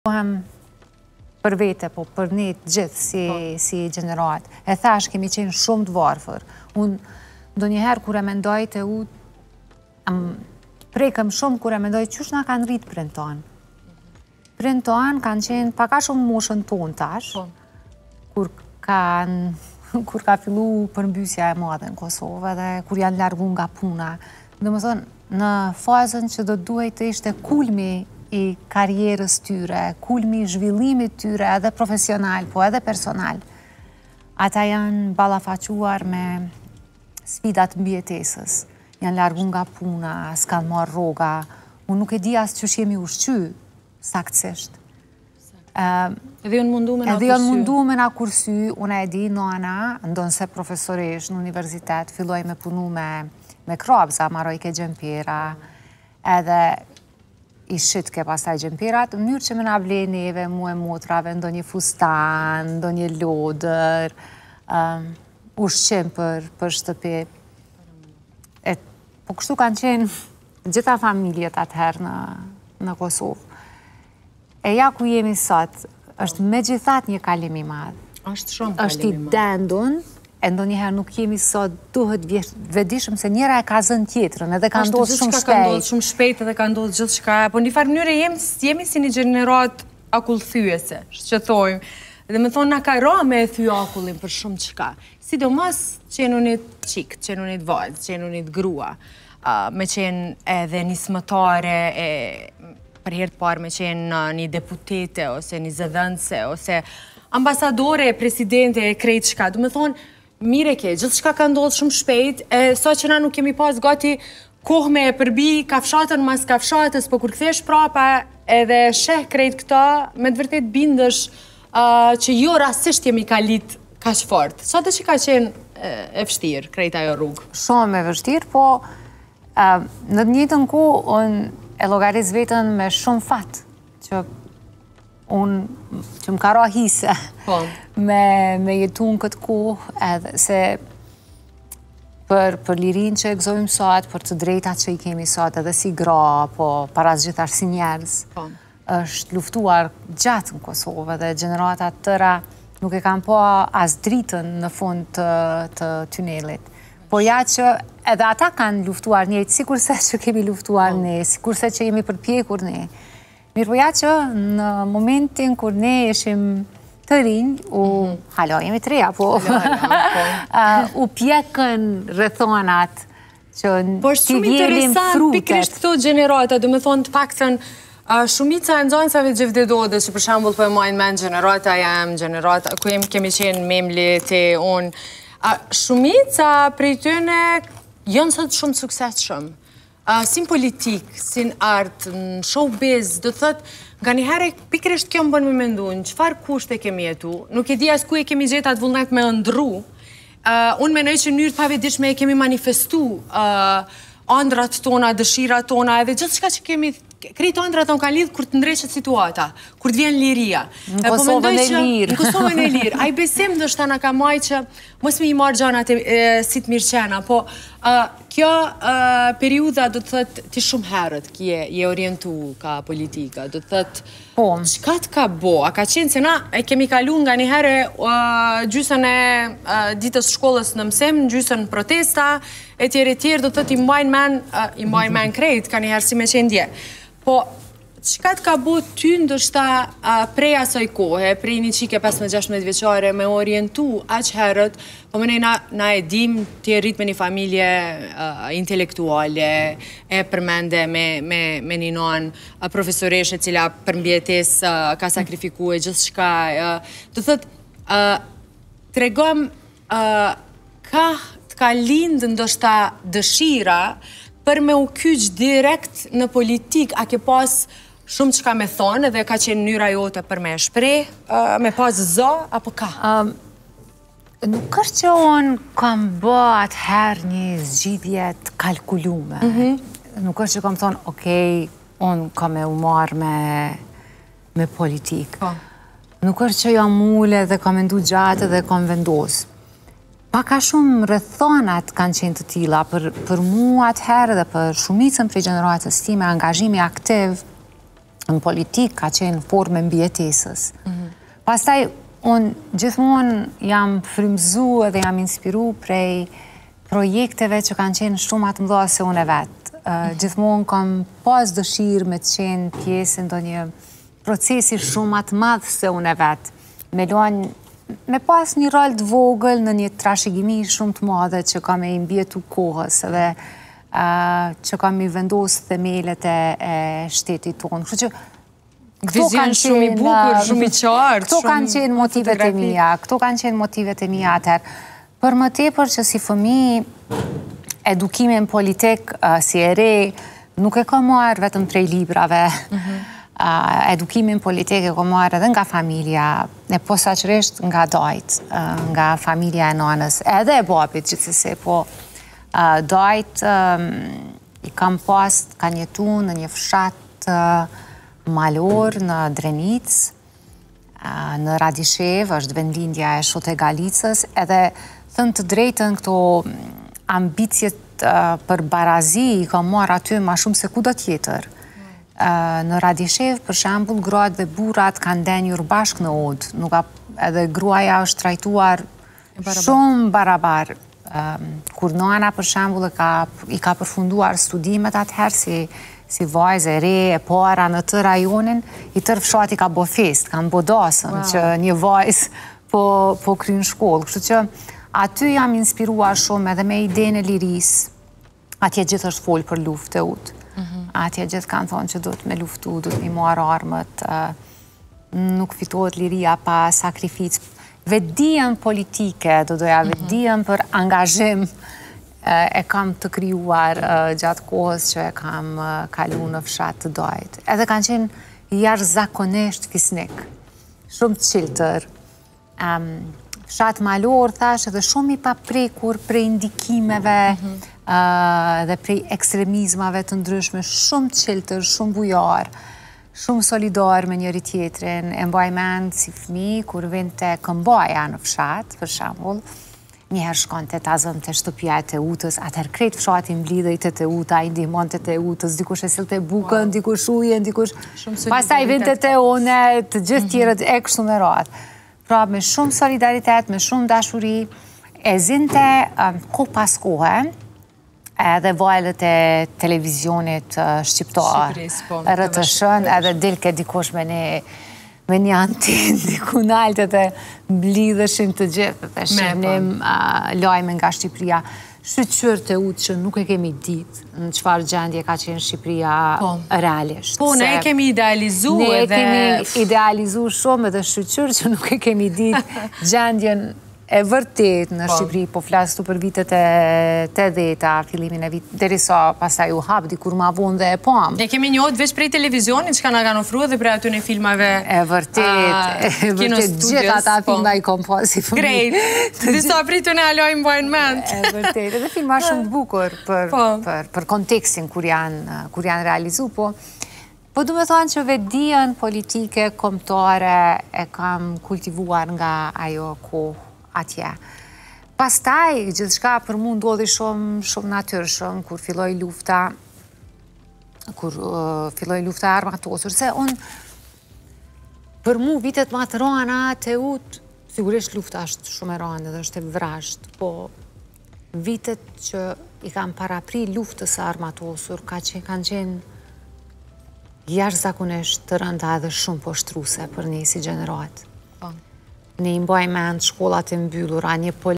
për vete, po për ne gjithë si gjenerat. E thash, kemi qenë shumë të varfër. Unë, do njëherë, kur e mendoj të u, prekëm shumë kur e mendoj qësh na kanë rritë prind tonë. Prind tonë kanë qenë paka shumë moshën tonë tash, kur ka fillu përmbysja e madhe në Kosovë dhe kur janë largu nga puna. Dhe më thonë, në fazën që do duhet të ishte kulmi i karierës tyre, kulmi i zhvillimit tyre edhe profesional, po edhe personal. Ata janë balafaquar me sfidat mbijetesës. Janë largu nga puna, s'kanë marrë rroga. Unë nuk e di as që jemi ushqy, saktësisht. Edhe janë mundu me na kursy. Edhe janë mundu me na kursy. Unë e di, nona, ndonë se profesoresh në universitet, filloj me punu me krabza, maroj ke gjempera, edhe i shitke pastaj gjemperat, në mënyrë që me na ble neve, mu e motrave, ndo një fustan, ndo një lodër, ushqim për shtëpi. Po kështu kanë qenë gjitha familjet atëherë në Kosovë. E ja ku jemi sot, është me gjithat një kalim i madhë. Është shumë kalim i madhë. Është i dendun, e ndo njëherë nuk jemi sot duhet vedishëm se njëra e ka zën tjetërën, edhe ka ndodhë shumë shpejt. Ka ndodhë shumë shpejt edhe ka ndodhë gjithë shka, po një farë mënyre jemi si një gjenerat akullthyese, që thojmë. Dhe me thonë, na ka ra me e thy akullin për shumë qka. Sidomos qenunit qikë, qenunit vazë, qenunit grua, me qenë edhe një smëtare, për herë të parë me qenë një deputete, ose një zëdhënse, ose ambasadore, presidente, e krejt qka. Dhe me thonë, mire ke, gjithë shka ka ndodhë shumë shpejt, sa që na nuk kemi pas gati kohë me e përbi kafshatën mas kafshatës, po kur këthesh prapa edhe sheh krejt këta, me të vërtet bindësh që jo rasisht jemi kalit ka që fort. Sa të që ka qenë e vështirë, krejt ajo rrugë? Shumë e vështirë, po në të njëjtën kohë unë e llogaris vetën me shumë fatë, që më ka ra hise me jetu në këtë kohë, edhe se për lirin që e gëzojmë sot, për të drejtat që i kemi sot, edhe si gra, po para gjithar si njerëz, është luftuar gjatë në Kosovë, dhe gjeneratat tëra nuk e kam po as dritën në fund të tunelit. Po ja që edhe ata kanë luftuar njëjtë, si kurse që kemi luftuar ne, si kurse që jemi përpjekur ne. Mirë po ja që në momentin kur ne ishim të rinj, halo, jemi të reja, po, u pjekën rëthonat që t'i vjelim frutet. Pikrisht këto gjenerata, dhe me thonë të paktën, shumica e nxënësave Gjevdedode, që për shambull po e majnë men gjenerata jam, gjenerata, ku kemi qenë memli te unë, shumica prej tëne janë sot shumë suksesshëm. Si në politik, si në artë, në showbiz, do të thëtë, nga njëherë pikrisht kjo më bënë me mendu, në qëfar kushte kemi jetu, nuk e di as ku e kemi gjetë atë vullnet me ndru, unë menoj që njërë pavedishme e kemi manifestu andrat tona, dëshirat tona, edhe gjithë shka që kemi krejtë andrat tonë kanë lidhë kur të ndreqet situata, kur të vjen liria. Në Kosovën e lirë. Në Kosovën e lirë. A i besim dhe shta nga ka maj që mos me i marë gjanat si të mirë qena, po kjo periuda do të thëtë ti shumë herët kje je orientu ka politika, do të thëtë qka të ka bo, a ka qenë se na e kemi kalu nga një herë gjysën e ditës shkollës në mësim, gjysën protesta, e tjerë, do të thëtë i mbajnë men krejt, ka një herë si me qenë dje. Po, qka të ka bo ty ndështa prej asaj kohë, prej një qike 15-16 vjeqare, me orientu aq herët, po mënej na e dim të rrit me një familje intelektuale, e përmende me një non profesoreshe cila përmbjetes ka sakrifiku e gjithë shka. Do thëtë, të regom ka të ka lindë ndështa dëshira për me u kyç direkt në politik, a ke pas shumë qka me thonë, edhe ka qenë njëra jote për me shprej, me pas zë, apo ka? Nuk është që unë kam bë atëherë një zgjidhje të kalkulume. Nuk është që kam thonë, okej, unë kam e umarë me politikë. Nuk është që jam mule dhe kam endu gjatë dhe kam vendosë. Paka shumë rrethonat kanë qenë të tilla, për mua atëherë dhe për shumicën prej gjeneratës time, angazhimi aktiv în politik, ka qenë forme mbijetesës. Pastaj, unë gjithmonë jam frymzu edhe jam inspiru prej projekteve që kanë qenë shumë atë mëdha se unë e vetë. Gjithmonë kam pas dëshirë me të qenë pjesë ndonjë procesi shumë atë madh se unë e vetë. Me pas një rol të vogël në një trashëgimi shumë të madhe që kam e imbjetu kohës edhe që kam i vendosë themelet e shtetit tonë. Kështu që Vizion shumë i bukur, shumë i qartë. Këto kanë qenë motivet e mia, këto kanë qenë motivet e mia atëherë. Për më tepër që si fëmijë, edukimin politik si e re, nuk e kam marrë vetëm prej librave. Edukimin politik e kam marrë edhe nga familja, e posaçërisht nga dajt, nga familja e nanës, edhe e babit gjithsesi, po dajt i kam pas, kanë jetu në një fshat malor në Drenic, në Radishev, është vendlindja e Shote Galicës, edhe thënë të drejtën këto ambicjet për barazi i kam marrë aty ma shumë se kudo tjetër. Në Radishev, për shembull, gratë dhe burrat kanë denjur bashkë në odë, edhe gruaja është trajtuar shumë barabar. Kur nana, për shembull, i ka përfunduar studimet atëherë si vajzë e re, e para në të rajonin, i tërë fshati ka bo fest, kanë bo dasën që një vajzë po kryen shkollë. Kështu që aty jam inspiruar shumë edhe me idenë e lirisë. Atje gjithë është folë për luftë e utë. Atje gjithë kanë thonë që do të me luftu, do të me marë armët, nuk fitohet liria pa sakrificë. Vetdijen politike, vetdijen për angazhim e kam të krijuar gjatë kohës që e kam kalu në fshat të dajt. Edhe kanë qenë jashtëzakonisht fisnik, shumë të qiltër. Fshat malor, thash, edhe shumë i paprekur prej ndikimeve dhe prej ekstremizmave të ndryshme, shumë të qiltër, shumë bujar, shumë solidar me njëri tjetrin. E mbaj mend si fëmijë kur vinte këmbaja në fshat, për shembull, njëherë shkonte ta zënte shtëpia e Teutës, atëherë krejt fshati mblidhej te Teuta, i ndihmonte Teutës, dikush e sillte bukën, dikush ujen, dikush pastaj vinte te une, të gjithë tjerët e kështu me radhë. Pra me shumë solidaritet, me shumë dashuri, e zinte ko pas kohe, edhe valët e televizionit shqiptar, RTS-n, edhe dilke dikush me një antin, diku naltet e mblidheshin të gjithë, dhe shihnim lajme nga Shqipëria. Shqyqyr të utë që nuk e kemi ditë në qëfar gjendje ka qenë Shqipëria realisht. Po, ne e kemi idealizu edhe... Ne e kemi idealizu shumë edhe shqyqyr që nuk e kemi ditë gjendjen e vërtet në Shqipëri, po flasë tu për vitet e 80-ta, fillimin e vitet, derisa pasaj u hap, dikur ma vonë dhe e pam. Ne kemi njohët veç prej televizionit, që ka nga kanë ofru dhe prej aty në filmave... E vërtet, gjithë ata filma i kom pasi fëmi. Grejt, disa prej të ne alojnë bojnë ment. E vërtet, edhe filma shumë të bukur për kontekstin kur janë realizu, po du me thonë që vetdijen politike, kombëtare, e kam kultivuar nga ajo kohë atje. Pastaj, gjithçka për mu ndodhi shumë natyrshëm, kur filloi lufta armatosur, se unë, për mu vitet ma të rana, Teut, sigurisht lufta është shumë e rana dhe është e vrasht, po vitet që i kam parapri luftës armatosur, kanë qenë jashtëzakonisht të rënda edhe shumë poshtruese për ne si gjenerat. Ne i mbaj mend shkollat e mbyllura, një